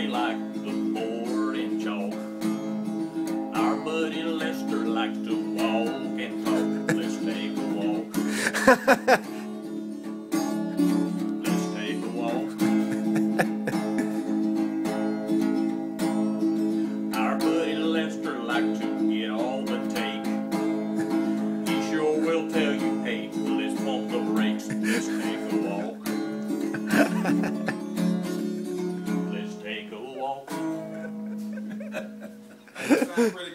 like the board and chalk. Our buddy Lester likes to walk and talk. Let's take a walk. Let's take a walk. Our buddy Lester likes to get all the take. He sure will tell you, hey, let's pump the brakes. Let's take a walk. Let's take a walk.